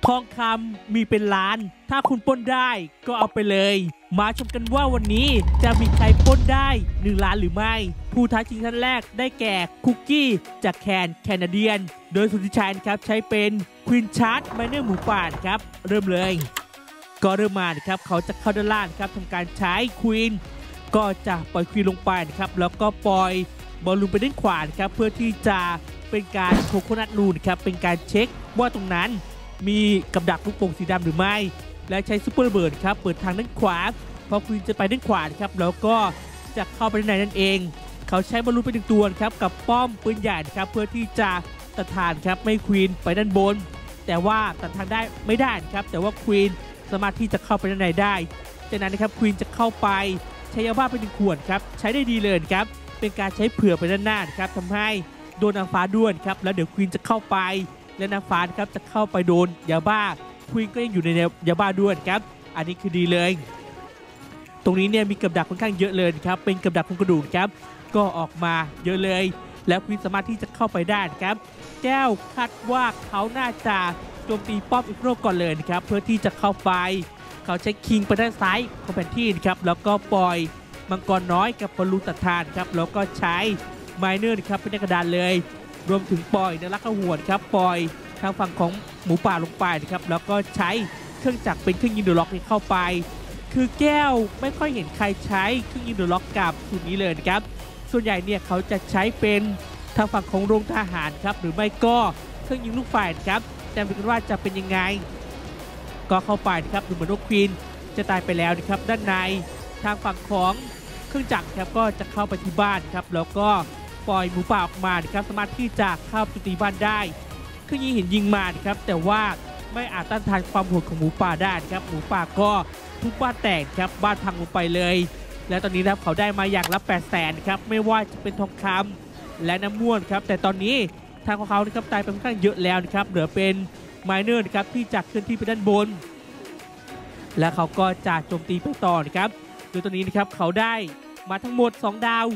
ทองคำมีเป็นล้านถ้าคุณปล้นได้ก็เอาไปเลยมาชมกันว่าวันนี้จะมีใครปล้นได้1 ล้านหรือไม่ผู้ท้าชิงท่านแรกได้แก่คุกกี้จากแคนาเดียนโดยสุทธิชัยครับใช้เป็นควีนชาร์ดไมเนอร์หมูป่าครับเริ่มเลยก็เริ่มมาครับเขาจะเข้าด้านล่างครับทำการใช้ควีนก็จะปล่อยควีนลงไปครับแล้วก็ปล่อยบอลลูนไปด้านขวาครับเพื่อที่จะเป็นการโคโคนัทรูนครับเป็นการเช็คว่าตรงนั้นมีกับดักลูกโป่งสีดำหรือไม่และใช้ซุปเปอร์เบิร์ดครับเปิดทางด้านขวาพอควีนจะไปด้านขวาครับแล้วก็จะเข้าไปด้านในนั่นเองเขาใช้บอลลูนไป1 ตัวครับกับป้อมปืนใหญ่ครับเพื่อที่จะตัดทางครับไม่ควีนไปด้านบนแต่ว่าตัดทางได้ไม่ได้ครับแต่ว่าควีนสามารถที่จะเข้าไปด้านในได้จากนั้นนะครับควีนจะเข้าไปใช้ยาบ้าไป1 ขวดครับใช้ได้ดีเลยครับเป็นการใช้เผื่อไปด้านหน้าครับทำให้โดนนางฟ้าด้วนครับแล้วเดี๋ยวควีนจะเข้าไปและนางฟ้าครับจะเข้าไปโดนยาบ้าควีนก็ยังอยู่ในยาบ้าด้วนครับอันนี้คือดีเลยตรงนี้เนี่ยมีกับดักค่อนข้างเยอะเลยครับเป็นกับดักโครงกระดูกครับก็ออกมาเยอะเลยแล้วควีนสามารถที่จะเข้าไปได้ครับแก้วคาดว่าเขาน่าจะโจมตีป้อมอีกโรก่อนเลยครับเพื่อที่จะเข้าไปเขาใช้คิงไปด้านซ้ายของแผนที่ครับแล้วก็ปล่อยมังกรน้อยกับบอลลูนตัดทานครับแล้วก็ใช้ไมเนอร์ครับเป็นกระดานเลยรวมถึงปล่อยนรักขหวนครับปล่อยทางฝั่งของหมูป่าลงไปนะครับแล้วก็ใช้เครื่องจักรเป็นเครื่องยิงเดอะล็อกเข้าไปคือแก้วไม่ค่อยเห็นใครใช้เครื่องยิงเดอะล็อกกับสูตรนี้เลยนะครับส่วนใหญ่เนี่ยเขาจะใช้เป็นทางฝั่งของโรงทหารครับหรือไม่ก็เครื่องยิงลูกไฟครับแต่ไม่รู้ว่าจะเป็นยังไงก็เข้าไปนะครับดูเหมือนว่าควีนจะตายไปแล้วนะครับด้านในทางฝั่งของเครื่องจักรครับก็จะเข้าไปที่บ้านครับแล้วก็ปล่อยหมูป่าออกมาครับสามารถที่จะเข้าโจมตีบ้านได้เครื่องยิงหินยิงมาครับแต่ว่าไม่อาจต้านทานความโหดของหมูป่าได้ครับหมูป่าก็ทุบบ้านแตกครับบ้านพังลงไปเลยและตอนนี้นะครับเขาได้มาอย่างละ800,000ครับไม่ว่าจะเป็นทองคำและน้ำม่วนครับแต่ตอนนี้ทางของเขานะครับตายไปค่อนข้างเยอะแล้วนะครับเหลือเป็นไมเนอร์ครับที่จะเคลื่อนที่ไปด้านบนและเขาก็จะโจมตีไปต่อนะครับโดยตอนนี้นะครับเขาได้มาทั้งหมด2 ดาว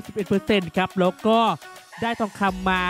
61% ครับแล้วก็ได้ทองคำมา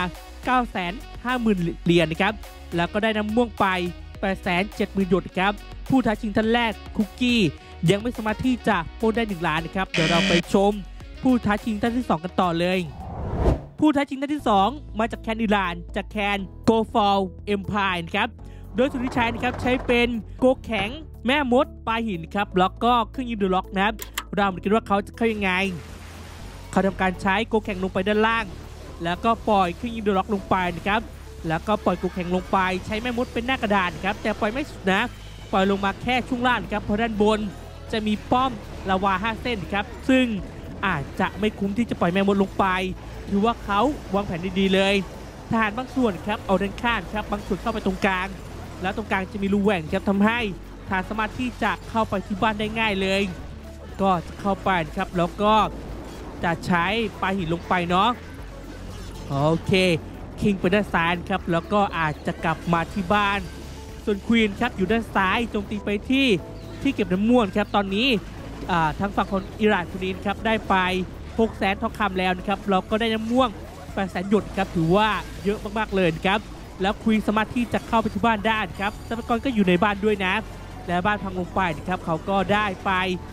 950,000 เหรียญนะครับแล้วก็ได้น้ำม่วงไป870,000 หยดครับผู้ท้าชิงท่านแรกคุกกี้ยังไม่สามารถที่จะปล้นได้1 ล้านนะครับเดี๋ยวเราไปชมผู้ท้าชิงท่านที่2กันต่อเลยผู้ท้าชิงท่านที่2มาจากแคนอิหร่านจากแคนโกฟอลเอ็มพายครับโดยสุทธิชัยนะครับใช้เป็นโกแข็งแม่มดปลาหินครับแล้วก็เครื่องยิงเดอะล็อกนะครับเรามาดูกันว่าเขาจะเข้ายังไงเขาทำการใช้โกแข็งลงไปด้านล่างแล้วก็ปล่อยเครื่องยิงเดอะล็อกลงไปนะครับแล้วก็ปล่อยโกแข็งลงไปใช้แม่มดเป็นหน้ากระดานครับแต่ปล่อยไม่สุดนะปล่อยลงมาแค่ช่วงล่างครับเพราะด้านบนจะมีป้อมลาวา5 เส้นครับซึ่งอาจจะไม่คุ้มที่จะปล่อยแม่มดลงไปถือว่าเขาวางแผนดีๆเลยทหารบางส่วนครับเอาด้านข้างครับบางส่วนเข้าไปตรงกลางแล้วตรงกลางจะมีรูแหว่งครับทำให้ทหารสามารถที่จะเข้าไปที่บ้านได้ง่ายเลยก็จะเข้าไปครับแล้วก็จะใช้ปลาหินลงไปเนาะโอเคคิงไปด้านซ้ายครับแล้วก็อาจจะกลับมาที่บ้านส่วนควีนครับอยู่ด้านซ้ายโจมตีไปที่เก็บน้ำม่วนครับตอนนี้ทางฝั่งของอิหร่านคนนี้ครับได้ไป600,000 ทองคำแล้วนะครับเราก็ได้น้ำม่วง800,000 หยดครับถือว่าเยอะมากๆเลยครับแล้วควีนสามารถที่จะเข้าไปที่บ้านได้ครับทรัพยากรก็อยู่ในบ้านด้วยนะและบ้านพังลงไปนะครับเขาก็ได้ไป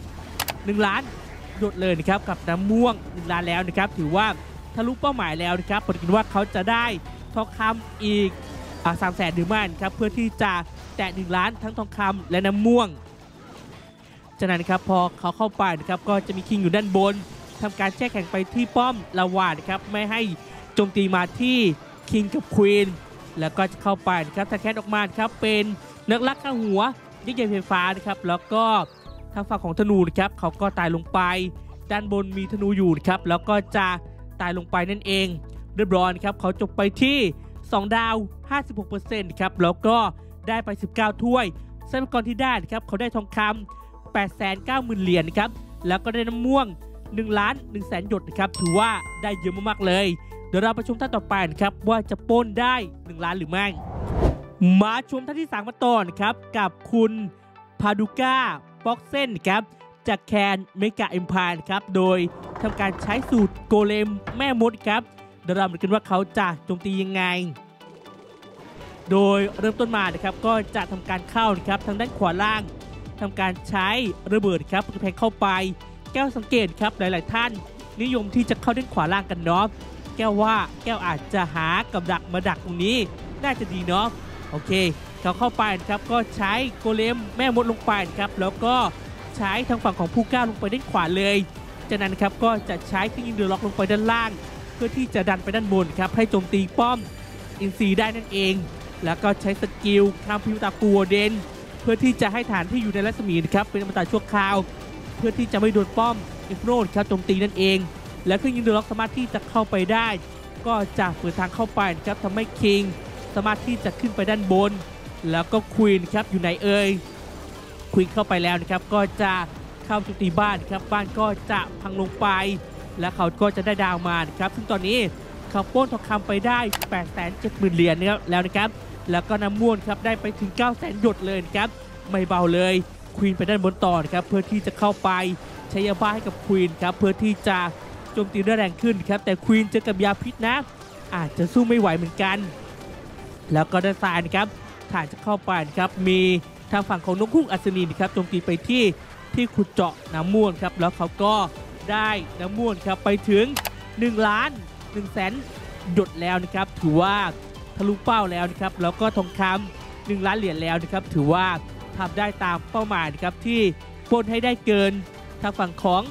1 ล้านหยดเลยนะครับกับน้ำม่วง1 ล้านแล้วนะครับถือว่าทะลุเป้าหมายแล้วนะครับผมคิดว่าเขาจะได้ทองคำอีก300,000 หรือไม่ครับเพื่อที่จะแตะ1 ล้านทั้งทองคำและน้ำม่วงจากนั้นครับพอเขาเข้าไปนะครับก็จะมีคิงอยู่ด้านบนทำการแช่แข็งไปที่ป้อมลาวานะครับไม่ให้โจมตีมาที่คิงกับควีนแล้วก็จะเข้าไปนะครับถ้าแคทออกมาครับเป็นนักลักข้าหัวยิงใหญ่ไฟฟ้านะครับแล้วก็ทางฝั่งของธนูนะครับเขาก็ตายลงไปด้านบนมีธนูอยู่ครับแล้วก็จะตายลงไปนั่นเองเรียบร้อยครับเขาจบไปที่2 ดาว 56% ครับแล้วก็ได้ไป19 ถ้วยทรัพยากรที่ได้ครับเขาได้ทองคำ890,000 เหรียญครับแล้วก็ได้น้ำม่วง1,100,000 หยดนะครับถือว่าได้เยอะมากๆเลยเดี๋ยวเราไปชมท่านต่อไปนะครับว่าจะปล้นได้1 ล้านหรือไม่มาชมท่านที่3มาต่อนะครับกับคุณพาดูก้าบ็อกเซนครับจากแคนเมกาเอ็มพายครับโดยทำการใช้สูตรโกเลมแม่มดครับเดี๋ยวเรามาดูกันว่าเขาจะโจมตียังไงโดยเริ่มต้นมานะครับก็จะทำการเข้านะครับทางด้านขวาล่างทำการใช้ระเบิดครับแทงเข้าไปแก้วสังเกตครับหลายๆท่านนิยมที่จะเข้าด้านขวาล่างกันเนาะแก้วว่าแก้วอาจจะหากับดักมาดักตรงนี้น่าจะดีเนาะโอเคเขาเข้าไปนะครับก็ใช้โกเลมแม่มดลงไปนะครับแล้วก็ใช้ทางฝั่งของผู้กล้าลงไปด้านขวาเลยจากนั้นครับก็จะใช้เครื่องยิงเดือดล็อกลงไปด้านล่างเพื่อที่จะดันไปด้านบนครับให้โจมตีป้อมอินซีได้นั่นเองแล้วก็ใช้สกิลคามพิวตาปูเดนเพื่อที่จะให้ฐานที่อยู่ในรัศมีนะครับเป็นอมตะชั่วคราวเพื่อที่จะไม่โดนป้อมอินโนดครับโจมตีนั่นเองและเครื่องยิงเดือดล็อกสามารถที่จะเข้าไปได้ก็จะเปิดทางเข้าไปนะครับทำให้คิงสามารถที่จะขึ้นไปด้านบนแล้วก็ควีนครับอยู่ไหนเอ่ยควีนเข้าไปแล้วนะครับก็จะเข้าโจมตีบ้านครับบ้านก็จะพังลงไปและเขาก็จะได้ดาวมานะครับซึ่งตอนนี้เขาปล้นทองคำไปได้ 870,000 เหรียญนะครับแล้วนะครับแล้วก็น้ำม่วนครับได้ไปถึง 900,000 หยดเลยนะครับไม่เบาเลยควีนไปด้านบนต่อนะครับเพื่อที่จะเข้าไปใช้ยาบ้าให้กับควีนครับเพื่อที่จะโจมตีได้แรงขึ้นครับแต่ควีนเจอกับยาพิษนะอาจจะสู้ไม่ไหวเหมือนกันแล้วก็ด้านซ้ายนะครับฐานจะเข้าไปนะครับมีทางฝั่งของนกคุ้งอัศนีนะครับโจมตีไปที่ขุดเจาะน้ำม่วนครับแล้วเขาก็ได้น้ำม่วนครับไปถึง1,100,000 หยดแล้วนะครับถือว่าทะลุเป้าแล้วนะครับแล้วก็ทองคำ1 ล้านเหรียญแล้วนะครับถือว่าทำได้ตามเป้าหมายนะครับที่ปล้นให้ได้เกินทางฝั่งของ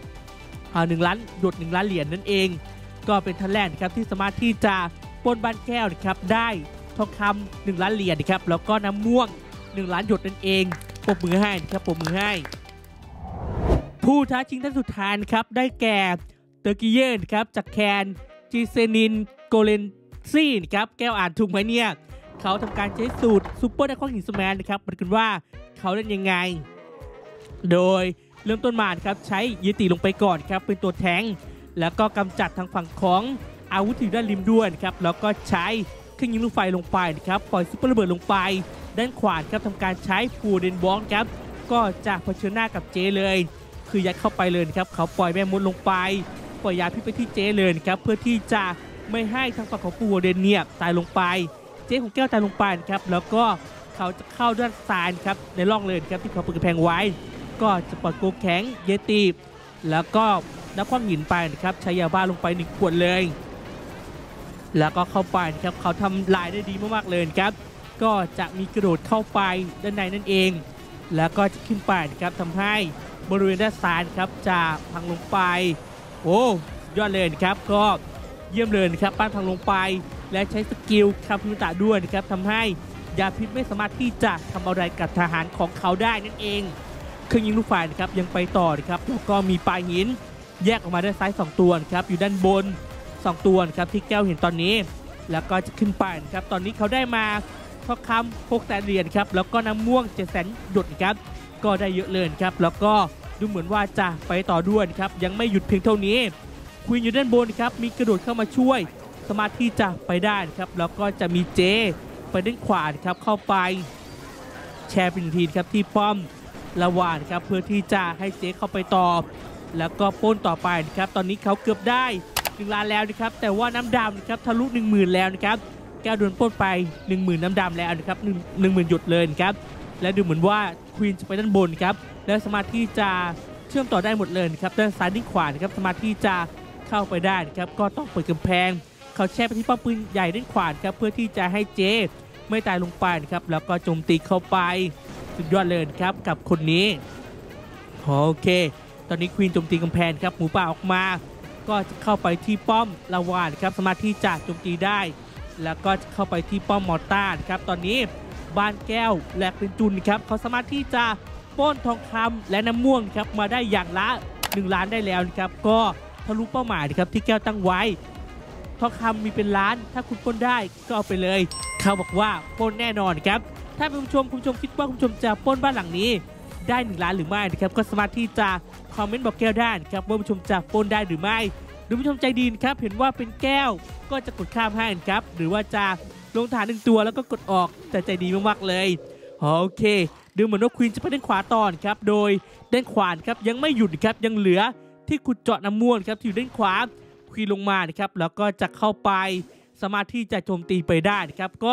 1 ล้านหยด1 ล้านเหรียญนั่นเองก็เป็นท่านแรกนะครับที่สามารถที่จะปล้นบ้านแก้วนะครับได้ทองคำ1 ล้านเหรียญนะครับแล้วก็น้ำม่วง1 ล้านหยดนั่นเองปรบมือให้นะครับปรบมือให้ผู้ท้าชิงท่านสุดท้ายนะครับได้แก่เตอร์กิเยอร์ครับจากแคนจีเซนินโกเลนซี่นะครับแก้วอ่านถูกไหมเนี่ยเขาทำการใช้สูตรซูเปอร์ไดคอนหินสแมนนะครับมาดูกันว่าเขาเล่นยังไงโดยเริ่มต้นมาครับใช้เยติลงไปก่อนครับเป็นตัวแทงแล้วก็กำจัดทางฝั่งของอาวุธที่ด้านริมด้วยครับแล้วก็ใช้เครื่องยิงลูกไฟลงไปนะครับปล่อยซุปเปอร์ระเบิดลงไปด้านขวาครับทำการใช้ฟูเดนบล็อกครับก็จะเผชิญหน้ากับเจเลยคือยัดเข้าไปเลยครับเขาปล่อยแม่มดลงไปปล่อยยาพิษไปที่เจเลยครับเพื่อที่จะไม่ให้ทางฝั่งของฟูเดนเนี่ยตายลงไปเจของแก้วตายลงไปครับแล้วก็เขาจะเข้าด้านซ้ายครับในร่องเลยครับที่เขาเปิดกระแพงไว้ก็จะปล่อยโกแข็งเยติแล้วก็นับความหินไปนะครับใช้ยาบ้าลงไป1 ขวดเลยแล้วก็เข้าไปนะครับเขาทำลายได้ดีมากๆเลยครับก็จะมีกระโดดเข้าไปด้านในนั่นเองแล้วก็จะขึ้นไปนะครับทำให้บริเวณด้านซ้ายครับจะพังลงไปโอ้ยอดเลยครับก็เยี่ยมเลยครับปั้นพังลงไปและใช้สกิลคาพิมตะด้วยนะครับทำให้ยาพิษไม่สามารถที่จะทำอะไรกับทหารของเขาได้นั่นเองเครื่องยิงลูกไฟนะครับยังไปต่อนะครับแล้วก็มีปลายหินแยกออกมาด้านซ้าย2 ตัวครับอยู่ด้านบน2 ตัวครับที่แก้วเห็นตอนนี้แล้วก็จะขึ้นไปนะครับตอนนี้เขาได้มาทองคำ600,000 เหรียญครับแล้วก็น้ำม่วง700,000 หยดครับก็ได้เยอะเลยครับแล้วก็ดูเหมือนว่าจะไปต่อด้วยครับยังไม่หยุดเพียงเท่านี้ควีนอยู่ด้านบนครับมีกระโดดเข้ามาช่วยสามารถที่จะไปได้ครับแล้วก็จะมีเจไปด้านขวาครับเข้าไปแชร์เป็นทีครับที่ป้อมละวานครับเพื่อที่จะให้เจเข้าไปต่อแล้วก็ปล้นต่อไปนะครับตอนนี้เขาเกือบได้1 ล้านแล้วนะครับแต่ว่าน้ำดำนะครับทะลุ 10,000 แล้วนะครับแก้วโดนปล้นไป 10,000 น้ำดำแล้วนะครับ10,000 หยดเลยครับและดูเหมือนว่าควีนจะไปด้านบนครับและสามารถที่จะเชื่อมต่อได้หมดเลยครับด้านซ้ายด้านขวานะครับสามารถที่จะเข้าไปได้นะครับก็ต้องเปิดกำแพงเขาแช่ไปที่ป้อมปืนใหญ่ด้านขวาครับเพื่อที่จะให้เจไม่ตายลงไปนะครับแล้วก็โจมตีเข้าไปสุดยอดเลยครับกับคนนี้โอเคตอนนี้ควีนโจมตีกำแพงครับหมูป่าออกมาก็จะเข้าไปที่ป้อมลาวานครับสามารถที่จะโจมตีได้แล้วก็จะเข้าไปที่ป้อมมอร์ตาร์ครับตอนนี้บ้านแก้วแหลกเป็นจุนครับเขาสามารถที่จะปล้นทองคำและน้ำม่วงครับมาได้อย่างละ1 ล้านได้แล้วนะครับก็ทะลุเป้าหมายนะครับที่แก้วตั้งไว้ทองคำมีเป็นล้านถ้าคุณปล้นได้ก็เอาไปเลยเขาบอกว่าปล้นแน่นอนครับถ้าคุณผู้ชมคิดว่าคุณผู้ชมจะปล้นบ้านหลังนี้ได้1 ล้านหรือไม่นะครับก็สามารถที่จะคอมเมนต์บอกแก้วได้ครับว่าคุณผู้ชมจะปล้นได้หรือไม่หรือผู้ชมใจดีครับเห็นว่าเป็นแก้วก็จะกดข้ามให้ครับหรือว่าจะลงฐาน1 ตัวแล้วก็กดออกแต่ใจดีมากๆเลยโอเคดูเหมือนว่าควีนจะไปด้านขวาต่อครับโดยด้านขวาครับยังไม่หยุดครับยังเหลือที่ขุดเจาะน้ำม่วนครับที่อยู่ด้านขวาควีนลงมานะครับแล้วก็จะเข้าไปสามารถที่จะโจมตีไปได้นะครับก็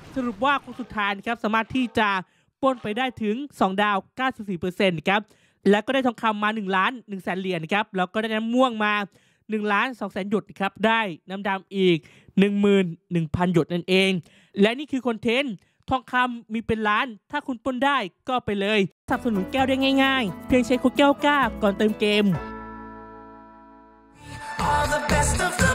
สรุปว่าคนสุดท้ายนะครับสามารถที่จะปล้นไปได้ถึง2 ดาว 94% นะครับและก็ได้ทองคำมา1 ล้าน 1 แสนเหรียญนะครับแล้วก็ได้น้ำม่วงมา1 ล้าน 2 แสนหยดนะครับได้น้ำดำอีก 11,000 หยดนั่นเองและนี่คือคอนเทนต์ทองคำมีเป็นล้านถ้าคุณปล้นได้ก็ไปเลยสนับสนุนแก้วได้ง่ายๆเพียงใช้โค้ดแก้วกล้าก่อนเติมเกม All the best of